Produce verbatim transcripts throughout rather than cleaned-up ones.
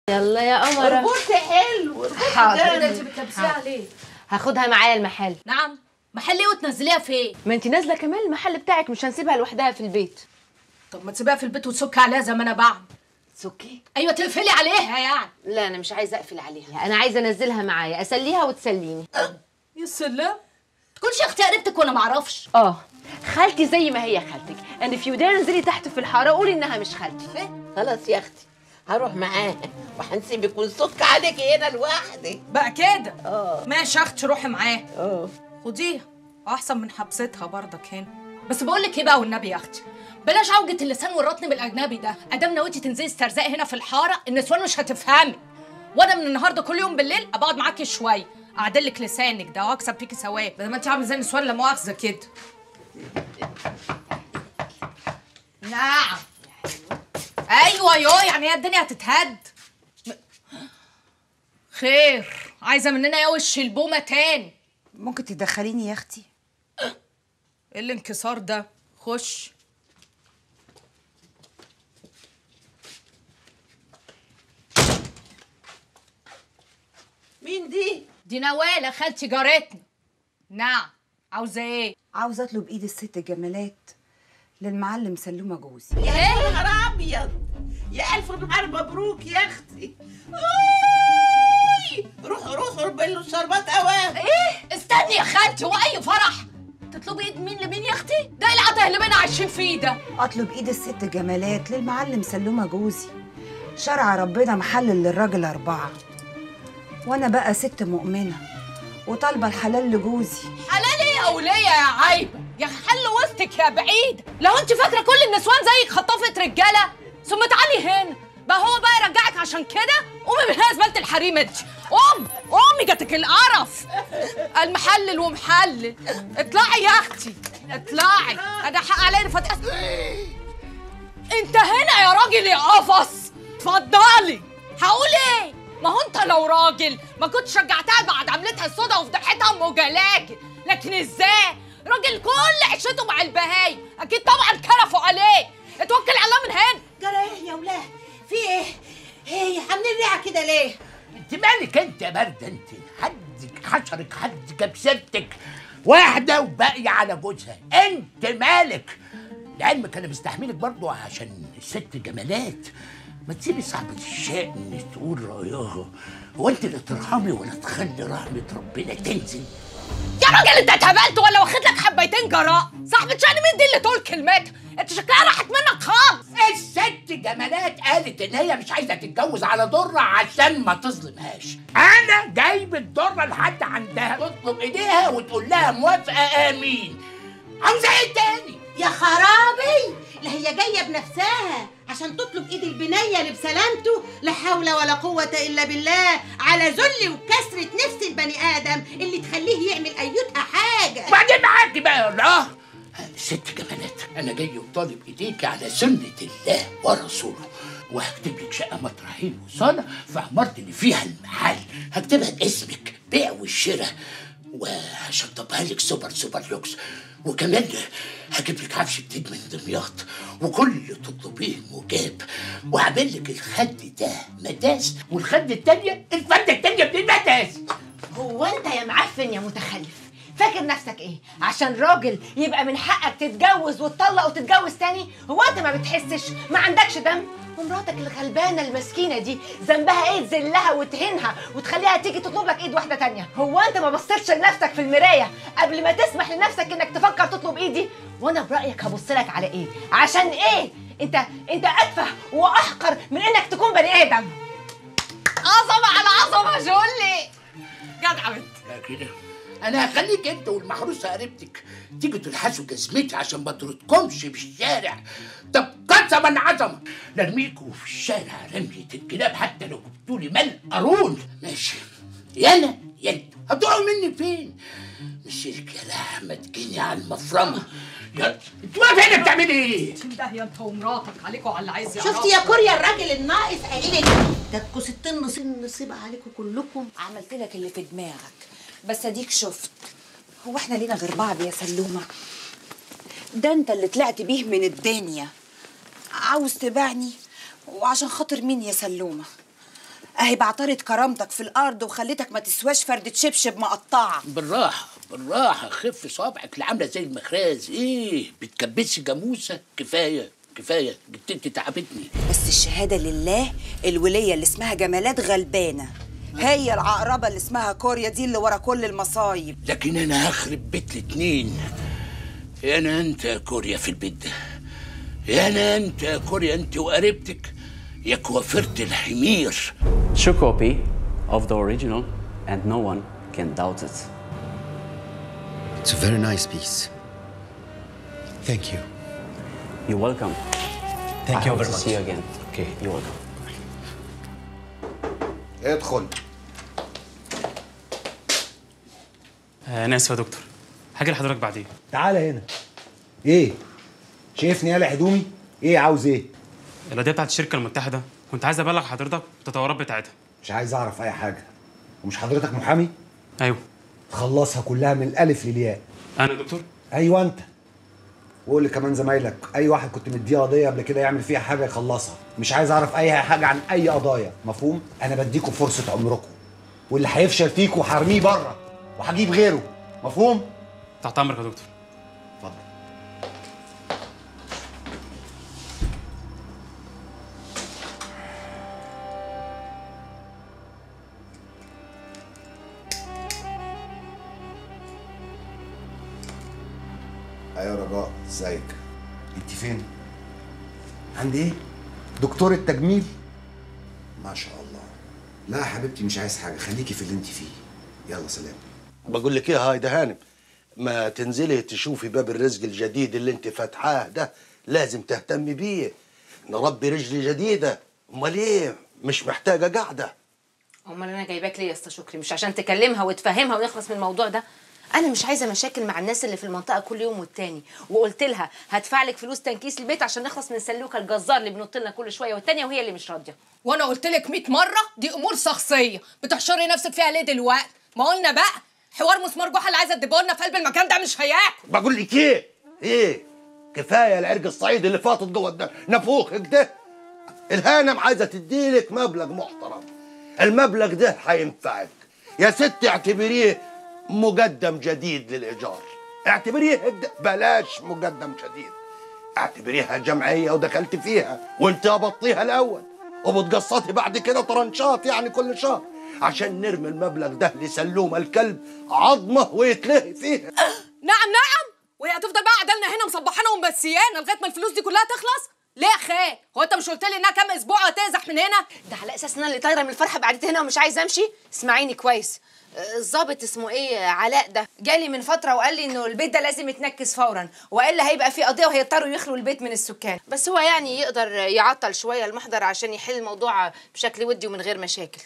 يلا يا قمرة. البورت حلو. حاضر. ده انت بتلبسيها ليه؟ هاخدها معايا المحل. نعم، محل ايه وتنزليها فين؟ ما انت نازله كمان المحل بتاعك، مش هنسيبها لوحدها في البيت. طب ما تسيبيها في البيت وتسكي عليها زي ما انا بعمل. سكي؟ ايوه تقفلي عليها يعني. لا انا مش عايزه اقفل عليها، انا عايزه انزلها معايا اسليها وتسليني. يا سلام، تكونش يا اختي قريبتك وانا ما اعرفش. اه خالتي زي ما هي خالتك، اند في ودار انزلي تحت في الحاره قولي انها مش خالتي. خلاص يا اختي هروح معاها وهنسيبك ونسك عليكي هنا لوحدك بقى كده. اه ماشي يا اختي روحي معاها. اه خديها احسن من حبستها برضك هنا. بس بقول لك ايه بقى والنبي يا اختي، بلاش عوجة اللسان والرطن بالاجنبي ده. ادام نويتي تنزلي استرزاقي هنا في الحاره النسوان مش هتفهمي، وانا من النهارده كل يوم بالليل ابقعد معاكي شويه اعدلك لسانك ده واكسب فيكي ثواب، بدل ما انت عامله زي النسوان لا مؤاخذه كده. نعم ايوه يو، يعني هي الدنيا هتتهد؟ خير، عايزه مننا يا وش البومه تاني؟ ممكن تدخليني يا اختي؟ ايه الانكسار ده؟ خش. مين دي؟ دي نواله خالتي جارتنا. نعم عاوزه ايه؟ عاوزه اطلب ايد الست جمالات للمعلم سلومه جوزي. يا نهار ابيض، يا الف نهار مبروك يا اختي. اوي روحوا روحوا ربلوا الشربات اوام. ايه استني يا خالتي، هو اي فرح تطلبي ايد مين لمين يا اختي؟ ده العته اللي بينا عايشين فيه ده. اطلب ايد الست جمالات للمعلم سلومه جوزي، شرع ربنا محلل للراجل اربعه، وانا بقى ست مؤمنه وطالبه الحلال لجوزي. حلال ايه يا وليه يا عايبه؟ يا حل وسطك يا بعيد، لو انت فاكره كل النسوان زيك خطافه رجاله ثم تعالي هنا بقى هو بقى يرجعك عشان كده. قومي من هنا زباله الحريم انت، قومي قومي جاتك القرف. المحلل ومحلل، اطلعي يا اختي اطلعي، انا حق علينا فتح. انت هنا يا راجل يا قفص، اتفضلي. هقول ايه؟ ما هو انت لو راجل ما كنتش رجعتها بعد عملتها السودا وفضحتها ام جلاجل، لكن ازاي؟ راجل كل عيشته مع البهايم، اكيد طبعا كرفوا عليه. اتوكل على الله من هنا. جرى ايه يا ولاد؟ في ايه؟ ايه عاملين ريعه كده ليه؟ انت مالك انت يا برده؟ انت حدك حشرك، حد جاب سيرتك واحده وباقيه على جوزها، انت مالك؟ لعلمك انا مستحملك برضو عشان الست جمالات. ما تسيبي صاحبة الشأن تقول رأيها، هو انت اللي ترحمي ولا تخلي رحمة ربنا تنزل؟ يا راجل انت اتهبلت ولا واخد لك حبيتين جراء؟ صاحبة شأن مين دي اللي تقول كلمتها؟ انت شكلها راحت منك خالص. الست جمالات قالت ان هي مش عايزه تتجوز على ضره عشان ما تظلمهاش. انا جايب الضره لحد عندها تطلب ايديها وتقول لها موافقه امين. عاوزه ايه تاني؟ يا خرابي، لا هي جايه بنفسها عشان تطلب ايد البنيه اللي بسلامته. لا حول ولا قوه الا بالله، على ذل وكسره نفس البني ادم اللي تخليه يعمل ايتها حاجه. وبعدين معاكي بقى الله. ست جمالات انا جاي وطالب ايديك على سنه الله ورسوله، وهكتب لك شقه مطرحين وصاله في عمارة اللي فيها المحل، هكتبها باسمك بيع والشراء، وهشطبها لك سوبر سوبر لوكس، وكمان هجيب لك عفش جديد من دمياط، وكل اللي تطلبيه مجاب، وهعمل لك الخد ده مداس، والخد التانيه الفرده التانيه بالمداس. هو انت يا معفن يا متخلف فاكر نفسك ايه؟ عشان راجل يبقى من حقك تتجوز وتطلق وتتجوز تاني؟ هو انت ما بتحسش؟ ما عندكش دم؟ ومراتك الغلبانه المسكينه دي ذنبها ايه تذلها وتهينها وتخليها تيجي تطلب لك ايد واحده تانيه؟ هو انت ما بصيتش لنفسك في المرايه قبل ما تسمح لنفسك انك تفكر تطلب ايدي؟ وانا برايك هبص لك على ايه؟ عشان ايه؟ انت انت اتفه واحقر من انك تكون بني ادم. عظمه على عظمه جولي. جدع بنت. لا كده انا هخليك انت والمحروسه قريبتك تيجوا تلحسوا جزمتي عشان ما تردكمش في الشارع. طب قسما عظمه نرميكوا في الشارع رميه الكلاب حتى لو جبتولي مال قارون. ماشي يانا يا انتوا هتقعوا مني فين؟ مسيرك يا لحمه تجيني على المفرمه. يلا انت واقفه هنا بتعملي ايه؟ ده يا انت ومراتك عليكوا على اللي عايز يعرف. شفتي يا كوريا الراجل الناقص قايل لك جاتكوا ستين نصيب نصيب عليكم كلكم. عملت لك اللي في دماغك، بس اديك شفت. هو احنا لينا غير بعض يا سلومه؟ ده انت اللي طلعت بيه من الدنيا. عاوز تبيعني وعشان خاطر مين يا سلومه؟ اهي بعترت كرامتك في الارض وخليتك ما تسواش فردة شبشب مقطعه. بالراحه بالراحه، خف صابعك اللي عامله زي المخراز. ايه بتكبسي جاموسه؟ كفايه كفايه، جبتي تعبتني. بس الشهاده لله، الوليه اللي اسمها جمالات غلبانه، هي العقربه اللي اسمها كوريا دي اللي ورا كل المصايب. لكن انا هخرب بيت الاتنين. يا انا انت يا كوريا في البيت ده، يا انا انت يا كوريا، انت وقريبتك يا كوافرة الحمير. True copy of the original and no one can doubt it. It's a very nice piece. Thank you. You're welcome. Thank I you hope very to much. see you again. Okay. You're welcome. ادخل. انا اسف يا دكتور، هاجي لحضرتك بعدين. تعالى هنا. ايه؟ شايفني قالع هدومي؟ ايه عاوز ايه؟ القضيه بتاعت الشركه المتحده كنت عايز ابلغ حضرتك بالتطورات بتاعتها. مش عايز اعرف اي حاجه. ومش حضرتك محامي؟ ايوه. تخلصها كلها من الالف للياء. انا يا دكتور؟ ايوه انت. وقول لي كمان زمايلك، اي واحد كنت مديه قضيه قبل كده يعمل فيها حاجه يخلصها. مش عايز اعرف اي حاجه عن اي قضايا، مفهوم؟ انا بديكوا فرصه عمركم، واللي هيفشل فيكوا هرميه بره وهجيب غيره، مفهوم؟ تحت امرك يا دكتور. اتفضل. ايوه رجاء، ازيك؟ انت فين؟ عندي ايه؟ دكتور التجميل؟ ما شاء الله. لا يا حبيبتي مش عايز حاجه، خليكي في اللي انت فيه. يلا سلام. بقول لك ايه هاي ده هانم، ما تنزلي تشوفي باب الرزق الجديد اللي انت فاتحاه ده، لازم تهتمي بيه. نربي رجل جديده، امال ايه؟ مش محتاجه قاعده. امال انا جايباك ليه يا اسطى شكري؟ مش عشان تكلمها وتفهمها ونخلص من الموضوع ده؟ انا مش عايزه مشاكل مع الناس اللي في المنطقه كل يوم والتاني، وقلت لها هدفع لك فلوس تنكيس البيت عشان نخلص من سلوكه الجزار اللي بنط لنا كل شويه والتانيه وهي اللي مش راضيه. وانا قلت لك مية مره دي امور شخصيه، بتحشري نفسك فيها ليه دلوقتي؟ ما قلنا بقى حوار مسمار جحا اللي عايزه تدبولنا في قلب المكان ده مش هياكل. بقول لك ايه؟ ايه؟ كفايه العرق الصعيد اللي فاطط جوه ده نفوخك ده. الهانم عايزه تديلك مبلغ محترم، المبلغ ده هينفعك يا ست. اعتبريه مقدم جديد للايجار، اعتبريه بلاش مقدم جديد، اعتبريها جمعيه ودخلت فيها وانت قبضتيها الاول وبتقسطي بعد كده طرنشات يعني كل شهر، عشان نرمي المبلغ ده لسلومه الكلب عظمه ويتلهي فيها. نعم نعم، وهي هتفضل بقى عدلنا هنا مصبحانا ومبسيانا لغايه ما الفلوس دي كلها تخلص؟ ليه يا خال؟ هو انت مش قلت لي انها كام اسبوع هتزح من هنا؟ ده على اساس ان انا اللي طايره من الفرحه بقعدتي هنا ومش عايزه امشي. اسمعيني كويس، الظابط اسمه ايه علاء ده جالي من فتره وقال لي انه البيت ده لازم يتنكس فورا، والا هيبقى في قضيه وهيضطروا يخلوا البيت من السكان. بس هو يعني يقدر يعطل شويه المحضر عشان يحل الموضوع بشكل ودي ومن غير مشاكل.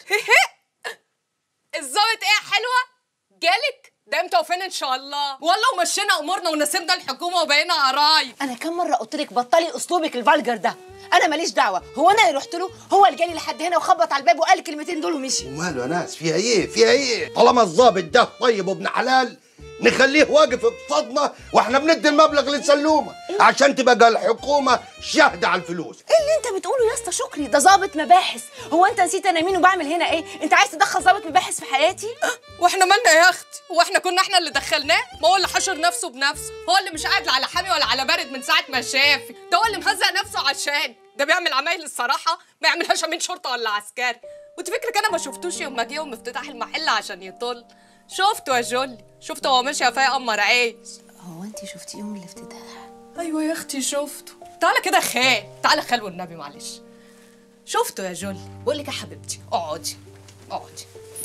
الظابط ايه حلوه؟ جالك؟ ده امتى وفين ان شاء الله؟ والله ومشينا امورنا ونسيبنا الحكومه وبقينا قرايب. انا كم مره قلت لك بطلي اسلوبك الفالجر ده، انا ماليش دعوه. هو انا اللي رحت له؟ هو اللي جالي لحد هنا وخبط على الباب وقال الكلمتين دول ومشي. وماله يا ناس؟ فيها ايه؟ فيها ايه؟ طالما الظابط ده طيب وابن حلال نخليه واقف بصدنا واحنا بندي المبلغ للسلومه عشان تبقى الحكومه شاهده على الفلوس. ايه اللي انت بتقوله يا اسطى شكري؟ ده ظابط مباحث. هو انت نسيت انا مين وبعمل هنا ايه؟ انت عايز تدخل ظابط مباحث في حياتي؟ واحنا مالنا يا اختي؟ هو احنا كنا احنا اللي دخلناه؟ ما هو اللي حشر نفسه بنفسه، هو اللي مش قاعد لا على حامي ولا على بارد من ساعه ما شافي، ده هو اللي مهزق نفسه عشان ده بيعمل عمايل الصراحه ما يعملهاش امين شرطه ولا عسكري. وانت فكرك انا ما شفتوش يوم ما جه يوم افتتاح المحل عشان يطل؟ شفته يا جولي، شفته هو ماشي فيا قمر عيش. هو انت شفتي يوم الافتتاح؟ ايوه يا اختي شفته. تعالى كده خال، تعالى خال والنبي معلش. شفته يا جولي. بقول لك يا حبيبتي اقعدي اقعدي.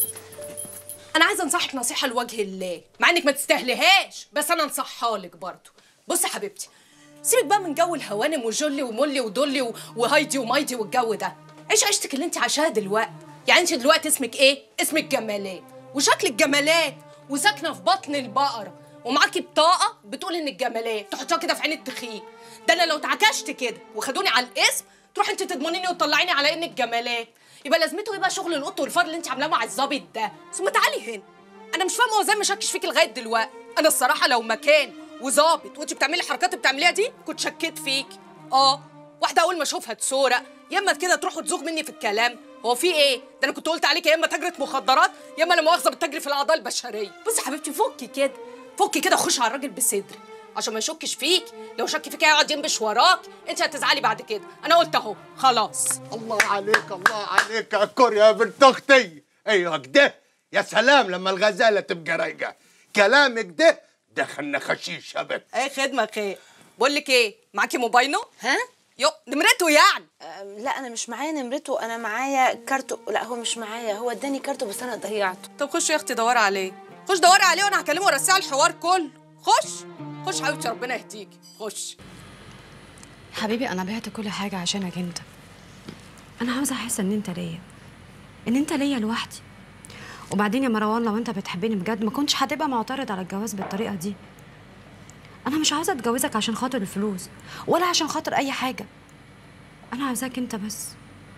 انا عايزه انصحك نصيحه لوجه الله، مع انك ما تستاهليهاش بس انا انصحها لك برضه. بصي يا حبيبتي، سيبك بقى من جو الهوانم وجولي ومولي ودولي وهايدي ومايدي والجو ده. عيش عيشتك اللي انت عايشاها دلوقتي. يعني انت دلوقتي اسمك ايه؟ اسمك جمالات، وشكلك جمالات، وساكنه في بطن البقره، ومعاكي بطاقه بتقول انك جمالات، تحطيها كده في عين التخين. ده انا لو اتعكشت كده وخدوني على الاسم تروحي انت تضمنيني وتطلعيني على انك جمالات. يبقى لازمته ايه بقى شغل القط والفار اللي انت عاملاه مع الظابط ده؟ ثم تعالي هنا، انا مش فاهمه هو ازاي مشكش فيكي لغايه دلوقتي. انا الصراحه لو مكان وظابط وانت بتعملي الحركات اللي بتعمليها دي كنت شكيت فيكي. اه واحده اول ما اشوفها تسورق، يا اما كده تروحوا تزوغ مني في الكلام. هو في ايه؟ ده انا كنت قلت عليك يا اما تاجرة مخدرات يا اما لا مؤاخذة بتجري في الاعضاء البشرية. بصي يا حبيبتي فكي كده، فكي كده وخشي على الراجل بصدري عشان ما يشكش فيك، لو شك فيك هيقعد ينبش وراك، انت هتزعلي بعد كده. انا قلت اهو خلاص. الله عليك الله عليك يا كوريا يا بنت اختي. ايوه كده، يا سلام لما الغزاله تبقى رايقه. كلامك ده دخلنا خشيش يا بنت. اي خدمه خير. بقول لك ايه، معاكي موبايله؟ ها؟ يو نمرته يعني. أه لا انا مش معايا نمرته، انا معايا كارته. لا هو مش معايا، هو اداني كارته بس انا ضيعته. طب خشي يا اختي دوري عليه، خش دوري عليه وانا هكلمه وارسيه على الحوار كله. خش خش حبيبتي ربنا يهديكي. خش حبيبي. انا بعت كل حاجه عشانك انت. انا عاوزه احس ان انت ليا، ان انت ليا لوحدي. وبعدين يا مروان لو انت بتحبني بجد ما كنتش هتبقى معترض على الجواز بالطريقه دي. انا مش عاوزه اتجوزك عشان خاطر الفلوس ولا عشان خاطر اي حاجه. انا عاوزاك انت بس.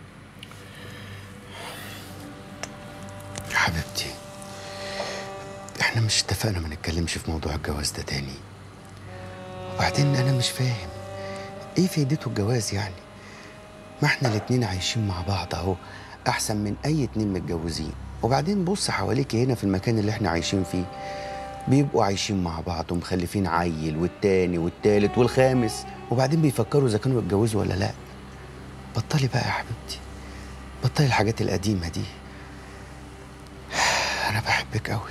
يا حبيبتي احنا مش اتفقنا ما نتكلمش في موضوع الجواز ده تاني؟ وبعدين انا مش فاهم ايه فايدته الجواز يعني؟ ما احنا الاتنين عايشين مع بعض اهو، احسن من اي اتنين متجوزين. وبعدين بص حواليكي هنا في المكان اللي احنا عايشين فيه، بيبقوا عايشين مع بعض ومخلفين عيل والتاني والتالت والخامس، وبعدين بيفكروا اذا كانوا يتجوزوا ولا لا. بطلي بقى يا حبيبتي، بطلي الحاجات القديمه دي. انا بحبك قوي.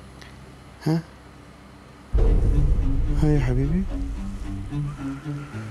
ها ها يا حبيبي.